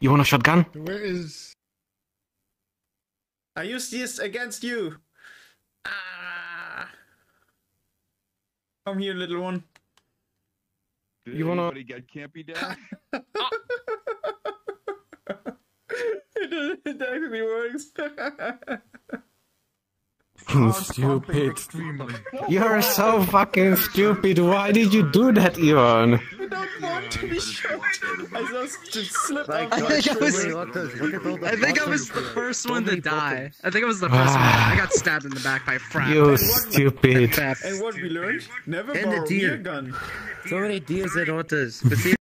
You want a shotgun? Where is... I use this against you. Ah. Come here, little one. Did You wanna- anybody get campy down? It actually works. Stupid. You're so fucking stupid. Why did you do that, Ivan? I don't want to be shot. I just slipped Like, off look my at shoulder. look at all the I think I was the first one to die. I think I was the first one. I got stabbed in the back by Frap. You stupid. And what we learned? Never And the borrow deer. your gun. So many deers and otters. But see,